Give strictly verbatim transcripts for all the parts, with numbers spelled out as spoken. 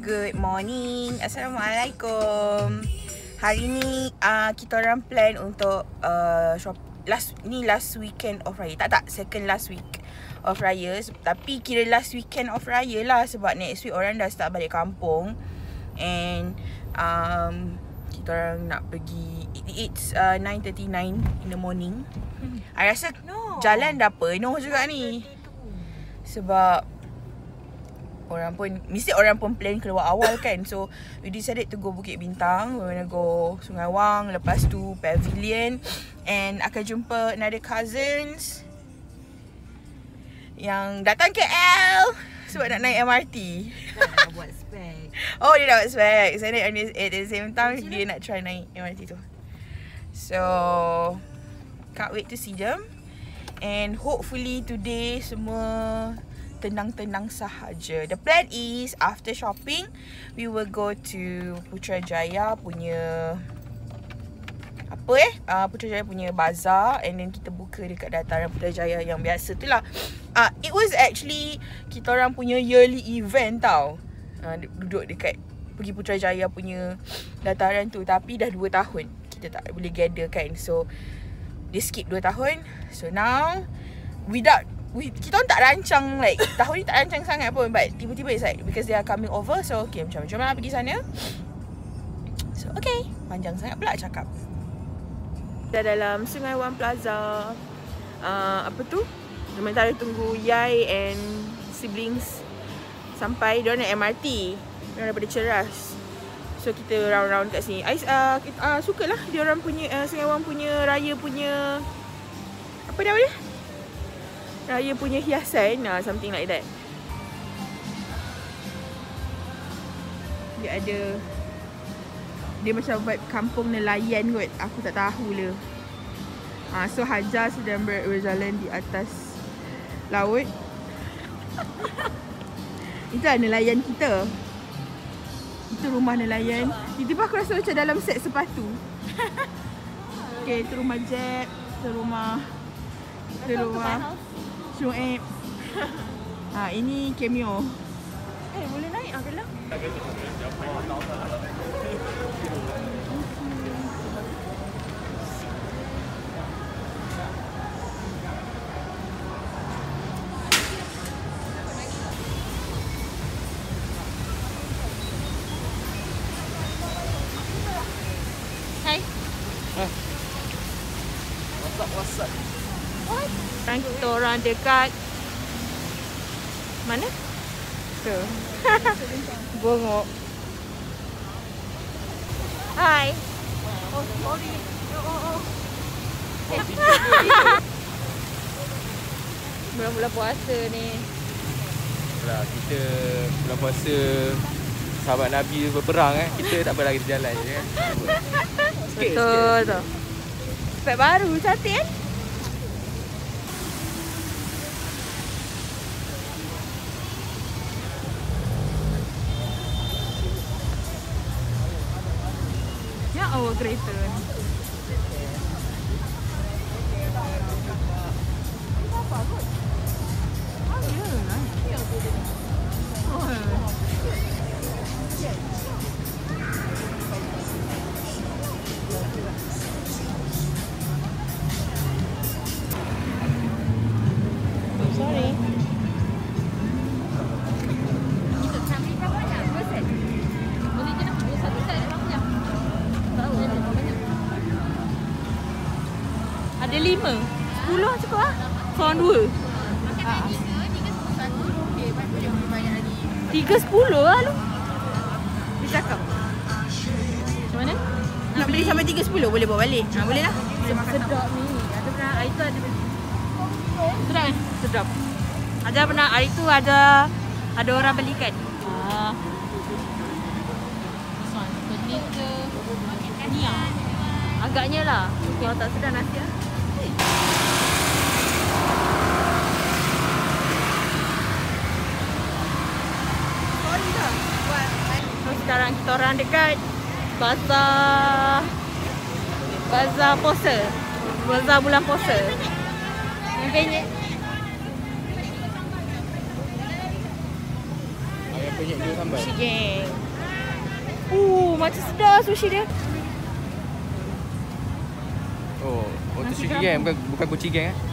Good morning. Assalamualaikum. Hari ni uh, kita orang plan untuk uh, shop last ni last weekend of raya. Tak tak, second last week of raya. Tapi kira last weekend of raya lah, sebab next week orang dah start balik kampung. And um, kita orang nak pergi. It's uh, nine thirty-nine in the morning. hmm. I rasa no. jalan dah penuh juga ni. Sebab orang pun, mesti orang pun plan keluar awal kan. So we decided to go Bukit Bintang. We're gonna go Sungai Wang, lepas tu Pavilion. And akan jumpa another cousins yang datang K L sebab nak naik M R T. Dia dah buat spek. Oh, dia dah buat spek. So at the same time Macam dia nak try naik M R T tu. So can't wait to see them. And hopefully today semua tenang-tenang sahaja. The plan is after shopping we will go to Putrajaya punya apa eh uh, Putrajaya punya bazaar, and then kita buka dekat dataran Putrajaya yang biasa tu lah. uh, It was actually kita orang punya yearly event tau, uh, duduk dekat pergi Putrajaya punya dataran tu. Tapi dah dua tahun kita tak boleh gather kan. So dia skip dua tahun. So now without We, kita orang tak rancang like tahun ni tak rancang sangat pun, but tiba-tiba it's like because they are coming over. So okay, macam macam mana pergi sana. So okay, panjang sangat pula cakap. Dah dalam Sungai Wang Plaza. uh, Apa tu, sementara tunggu Yai and siblings sampai. Diorang naik M R T, diorang daripada Ceras. So kita round-round kat sini. I uh, uh, sukalah diorang punya uh, Sungai Wang punya raya punya apa nama dia, raya punya hiasan, nah, something like that. Dia ada, dia macam vibe kampung nelayan kot. Aku tak tahu lah. ha, So Hajar sedang ber berjalan di atas laut. Itulah nelayan kita. Itu rumah nelayan. Tiba-tiba aku rasa macam dalam set sepatu. Okay, itu rumah Jeb. Itu rumah Itu rumah Syuib. Ha, ini cameo. Eh, boleh naik ah gelang. Hai. Ha. WhatsApp WhatsApp. What? Sekarang kita orang dekat mana? Tu. Bongok. Hai. Oh, sorry. Oh, oh, oh. Bulan-bulan puasa ni. Lah, kita bulan puasa sahabat Nabi berperang eh. Kita tak apa lagi jalan je kan. Betul tu. Spek baru cantik kan? Ya Allah, kereta ni. Apa kot? Oh, ya lah. Oh. Sorry. Ada lima, sepuluh cukup lah. Seorang dua. Tiga sepuluh lah lu. Dia cakap macam mana? Nak beli sampai tiga sepuluh boleh bawa balik. Ha, boleh lah. Sedap ni. Ada pernah hari tu ada Sedap kan? sedap. Ada pernah hari tu ada ada orang belikan. Ah. Pening ke? Ni ah. Agaknya lah. Kalau tak sedar nasi ah. So, sekarang kita orang dekat Bazar Bazar Puasa. Bazar bulan puasa. Mungkin penyet dua sambal. Sushi gang. Uh, macam sedap sushi dia. Oh, oh tu sushi gang, bukan bukan kucing gang eh.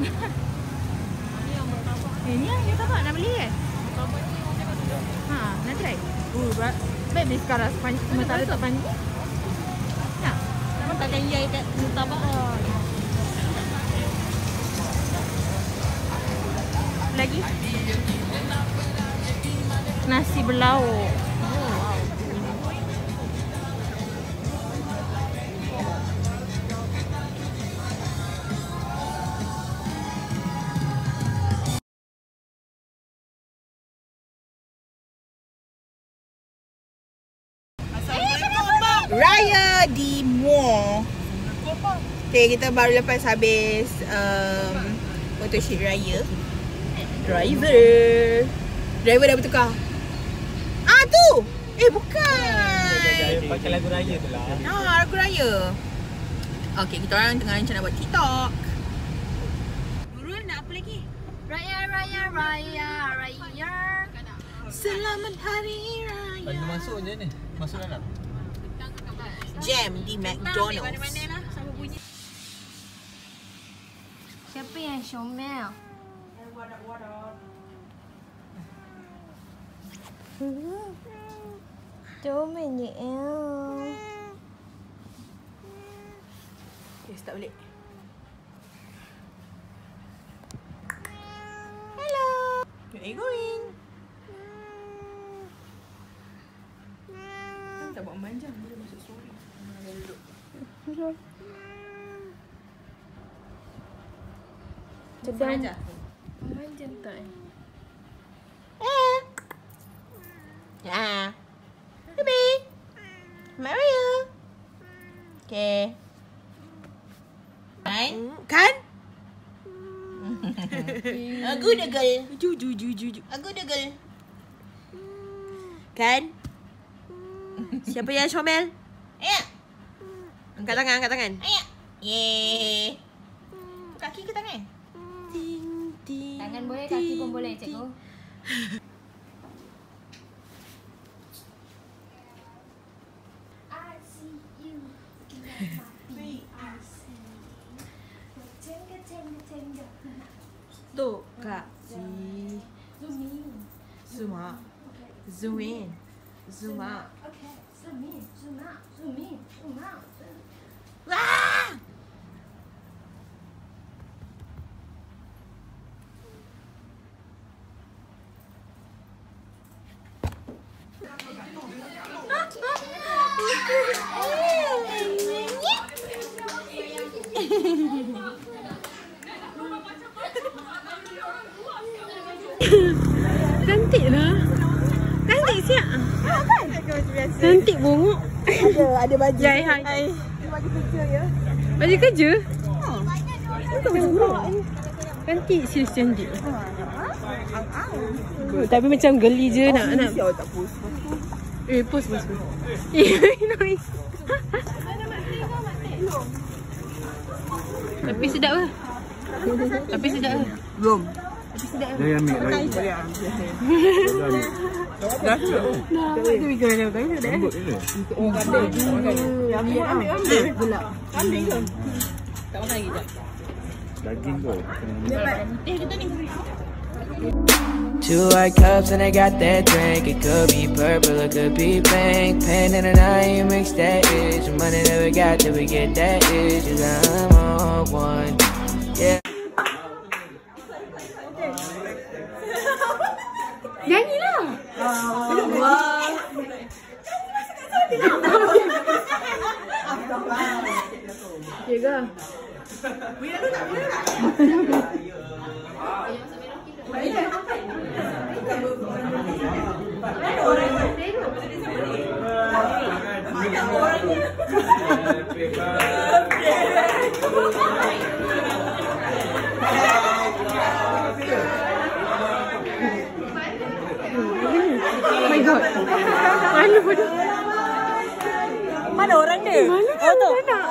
Eh, ni yang kita nak beli kan? Ha, nak try? Uh, berat. Baik ni sekarang sementara tak pani. Nak? Nak takkan yai kat Mutabak. Lagi? Nasi berlauk. Oh, wow. Raya di Muar. Okay, kita baru lepas habis um, photoshoot raya. Driver. Driver dah bertukar. Ah tu. Eh bukan. Pakai lagu raya tu lah. Ah, lagu raya. Okay, kita orang tengah rencana buat TikTok. Nurul nak apa lagi? Raya, raya, raya, raya. Selamat Hari Raya. Bagi masuk je ni. Masuk dalam. Jam di McDonald's. Mana-mana lah sama bunyi. Siapa yang comel? Comel ni el. Okay, start balik. Hello. Where are you going? Tak buat manjang, dia masuk story. Dia duduk. Sedang aja. Manjang tak eh? Eh. Ya. Baby. Mario. Okay. Kan? Kan? Aku degel. Ju ju ju ju ju. Aku degel. Kan? Siapa yang comel? Ayak. Angkat tangan, angkat tangan. Ayak. Yeay. Kaki ke tangan? Ting ting. Tangan boleh, kaki pun boleh, cikgu. Tu, Kak. Si. Zoom in. Zoom out. Zoom in. Zoom out. Okay, zoom in, zoom out, zoom in, zoom out. Wah! Cantik lah. Cantik siap. Cantik bongok. Ada, ada baju. Jai hai. Hai. Baju kerja ya. Baju kerja? Itu baju keluar ni. Cantik, sis cantik. Oh, tapi macam geli je nak nak. Siapa tak post? Eh, post post. Eh, nice. Tapi sedap ke? Tapi sedap ke? Belum. Tapi sedap ke? Dia ambil lagi. Dah tu. Nah, tu bikin mana kan sedap. Lembut je. Oh, kandung. Ambil, ambil, ambil. Gelap. Ambil ke? Tak makan lagi tak? Daging tu. Eh, kita ni. Two white cups and I got that drink. It could be purple, it could be pink. Pain in the night, you mix that itch. Money never got till we get that itch. 'Cause I'm on one, yeah. Nyanyilah. Allah. Ya ke? Oh my god. Mana pun. Mana orang dia? Mana Oh tu. mana?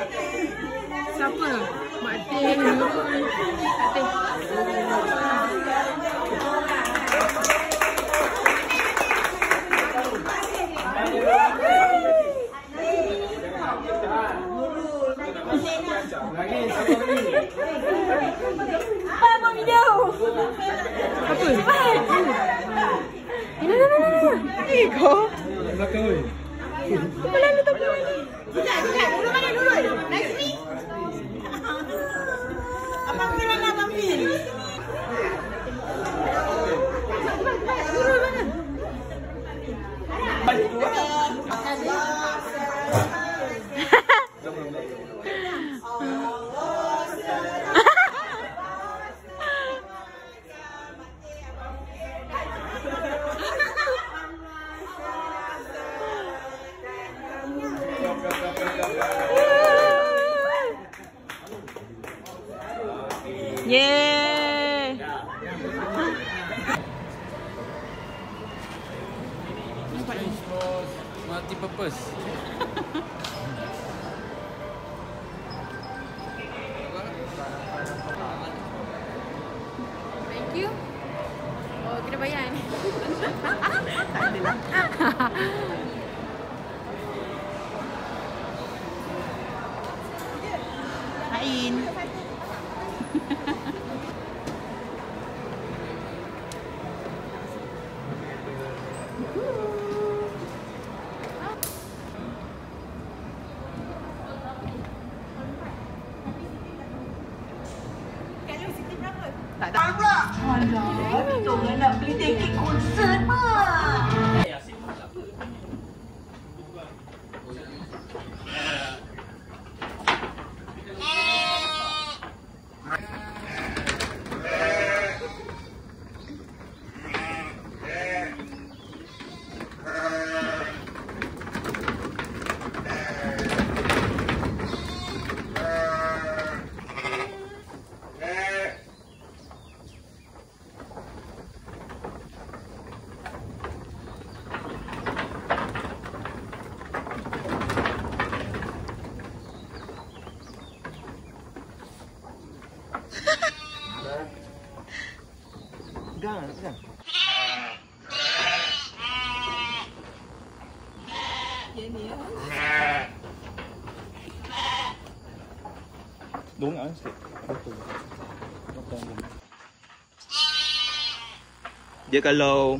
Siapa? Mak Teh, Nurul. Mak Teh. Apa video? Apa? Ini, ini, ini. Ini kau. Belakang oi. Apa lalu tak boleh ni? Tidak, tidak. Dulu mana dulu? Next week. Abang Fir mana Abang Fir? Turun mana? Yeay. Multi purpose. Thank you. Oh, kena bayar ni. Tak adalah. Ain. Tak ada. Alah, kita orang nak beli tiket konsert mah. Pegang, pegang. Dongak sikit. Betul. Dia kalau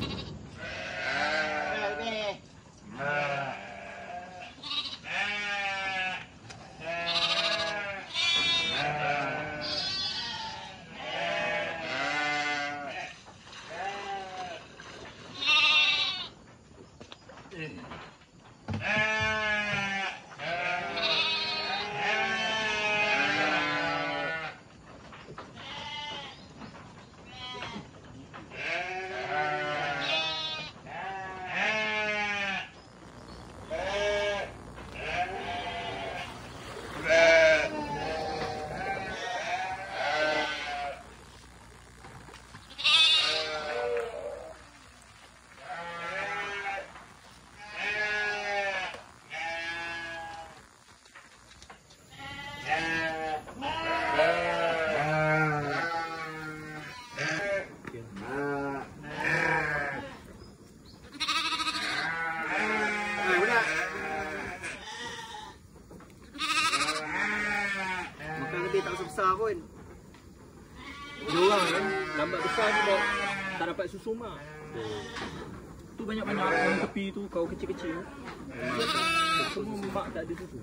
tak besar pun. Dia orang kan lambat besar sebab tak dapat susu mak. Tu banyak-banyak orang tepi tu kau kecil-kecil. Semua mak tak ada susu.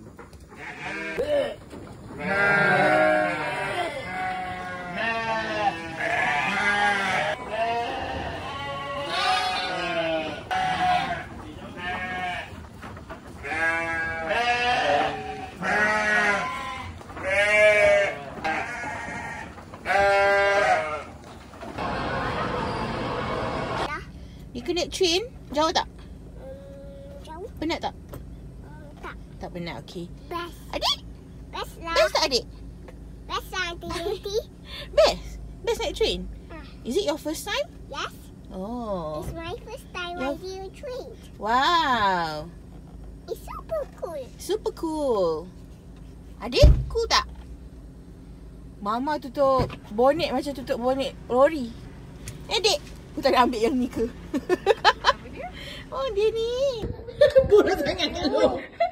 Ika naik train, jauh tak? Um, jauh? Penat tak? Um, tak. Tak penat, okey. Best. Adik? Best lah. Best tak adik? Best lah, Auntie. Best? Best naik train? Ah. Is it your first time? Yes. Oh. It's my first time Your- riding a train. Wow. It's super cool. Super cool. Adik, cool tak? Mama tutup bonnet macam tutup bonnet lori. Eh, dek. Aku tak nak ambil yang ni ke? Apa dia? Oh, dia ni. Bodoh sangat kat lu.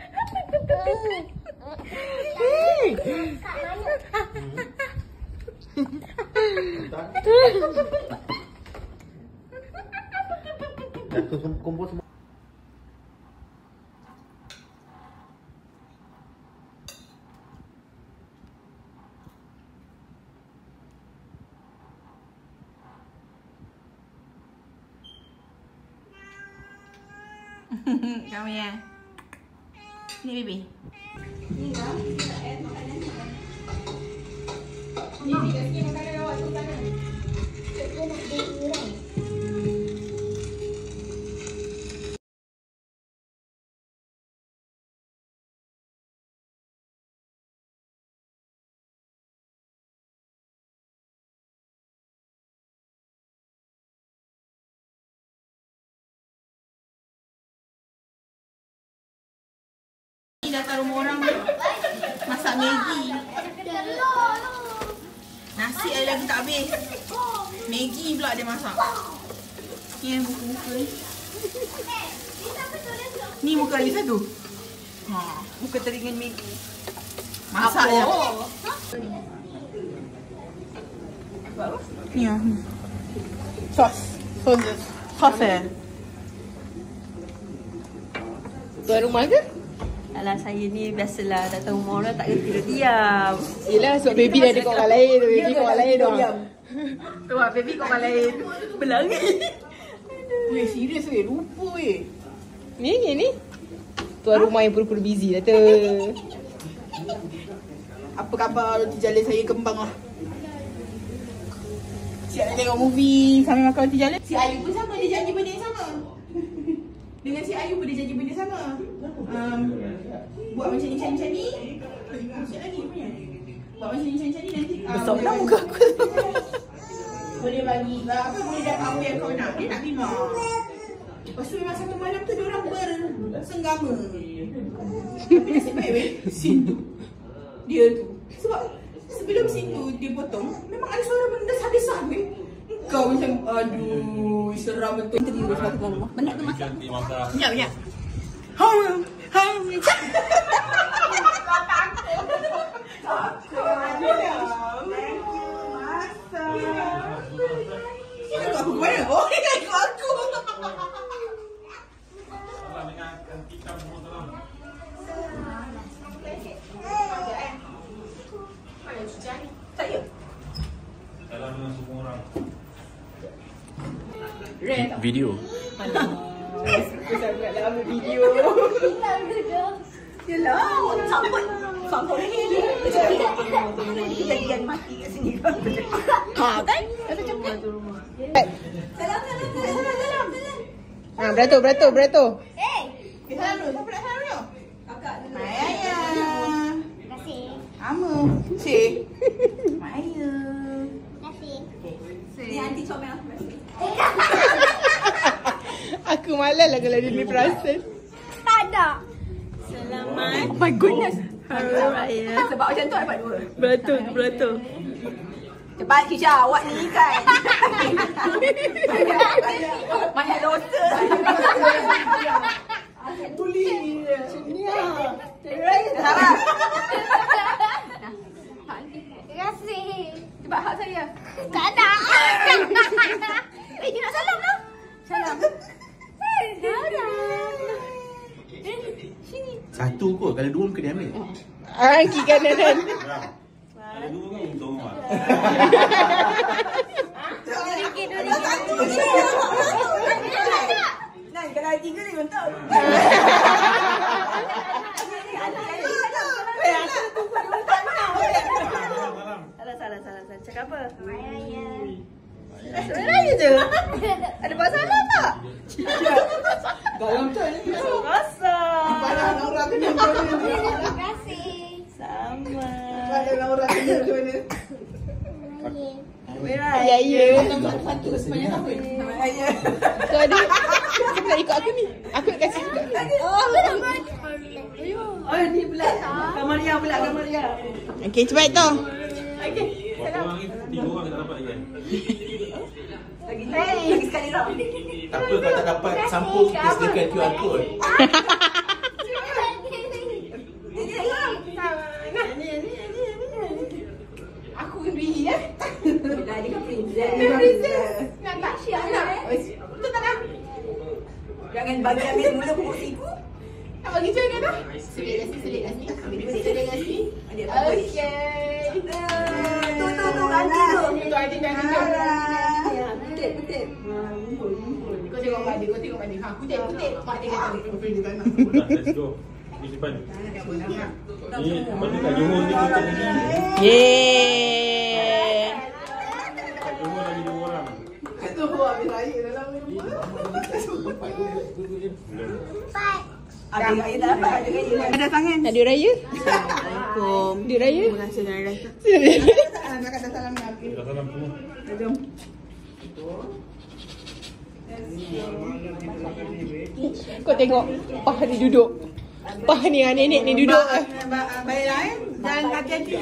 Hei. Jatuh kumpul semua. Kamu ya. Ni baby. Ni dah. Ni kat sini makanan awak tu sana. Cikgu nak baby right. Datang rumah orang masak Maggi. Nasi ada lagi tak habis. Maggi pula dia masak. Ni yang muka-muka ni. Ni muka lagi satu. Ha, muka teringin Maggi. Masak je. Ni ah. Sos. Sos. Sos eh. Tuan rumah ke? Alah, saya ni biasalah datang rumah orang tak kerti dia diam. Yelah, sebab baby dah ada kat orang lain. Baby kat orang lain doang. Tu lah, baby kat orang lain. Berlari. Weh, serius weh. Lupa weh. Ni, ni, ni. Tuan rumah yang pura-pura busy dah tu. Apa khabar roti jala saya kembang lah. Siap nak tengok movie sambil makan roti jala. Si Ayu pun sama, dia janji benda yang sama. Dengan si Ayu pun dia janji benda yang sama. Um, buat macam ni, macam ni. Siap lagi punya. Buat macam ni, macam ni nanti. Besar pula muka aku. Boleh bagi, apa boleh dapat apa yang kau nak. Dia nak lima. Lepas tu memang satu malam tu diorang bersenggama. Tapi nasib baik weh, scene tu. Dia tu. Sebab sebelum scene tu dia potong, memang ada suara benda desah-desah weh. Kau macam, aduh, seram betul. Interview dia sebab tuan rumah. Banyak tu masak. Banyak, banyak. Hang, hang. Takut. Masak. Dia ikut aku ke mana? Oh, dia ikut aku. Saya. Dalam dengan semua orang. Video. Saya nak ambil video. Yelah, awak sambut. Sambut ni dia. Kita jangan mati kat sini. Ha, kan? Kata cepat. Salam, salam, salam, salam. Ha, beratur, beratur, beratur. Eh, salam dulu. Siapa nak salam dulu? Kakak dulu. Mai Ayah. Terima kasih. Ama. Si. Mai Ayah. Terima kasih. Ni aunty comel. Terima kasih. Aku malas lah kalau dia ni perasan. Tak ada. Selamat. Oh my goodness. Hari Raya. Sebab macam tu dapat dua. Beratur, beratur. Cepat Kisha, awak ni kan. Banyak dosa. Tuli. Selamat. Terima kasih. Cepat hak saya. Tak ada. Eh, dia nak salam lah. Salam. Satu kot, kalau dua mungkin dia ambil. Ah, kiri kanan kan. Kalau dua kan untung lah. Dua-dua dua-dua. Nah, kalau tiga ni untung. Salah, salah, salah, salah. Cakap apa? Raya. Sebenarnya je. Ada masalah tak? Dalam macam ni. Kosong. Parah dengan orang kena macam mana. Terima kasih. Sama. Parah dengan orang kena macam mana. Merah. Ya, ya. Satu sepanjang tahun. Ya. Kau ada. Kau nak ikut aku ni. Aku nak kasih juga. Oh, oh, ni pula. Kamaria pula, Kamaria. Okey, cepat tu. Okey. Orang ni tiga orang kita dapat lagi kan? Lagi Hey, sekali dah. Tak apa kalau tak dapat sampul, kita sediakan Q R code. Aku beli ya. Dah dia kan princess. Princess. Nak tak share nak. Betul tak nak? Jangan bagi habis mula pokok siku. Nak bagi macam mana dah? Selit dah sini, selit dah sini. Selit dah sini. Okey. Tu tu tu anjing tu. Tu anjing dah tinggal. Ya, betul betul. Kau tengok mak dia, kau tengok mak dia. Ha, kutip, kutip. Mak dia kata. Let's go. Ni simpan. Ni lepas tu kat Johor ni kucing lagi. Yeay. Kat Johor lagi dua orang. Tu habis air dalam rumah. Ada gaya tak dapat, ada gaya. Ada tangan. Ada raya. Assalamualaikum. Ada raya. Terima kasih dan raya. Nak kata salam Nabi. Dah salam semua. Jom. Kau tengok Pah ni duduk. Pah ni dengan nenek ni duduk. Baiklah eh. Jangan hati-hati.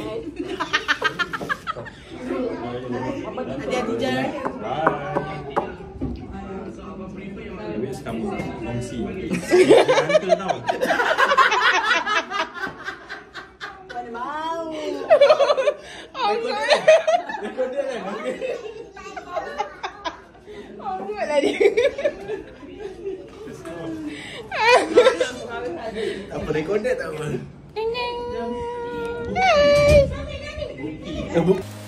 Hati-hati jalan. Habis kamu kongsi. Hantar tau. Mana mau. Recorder kan? Awak lah dia. Apa recorder tak apa? Ding ding. Hai. Bukti.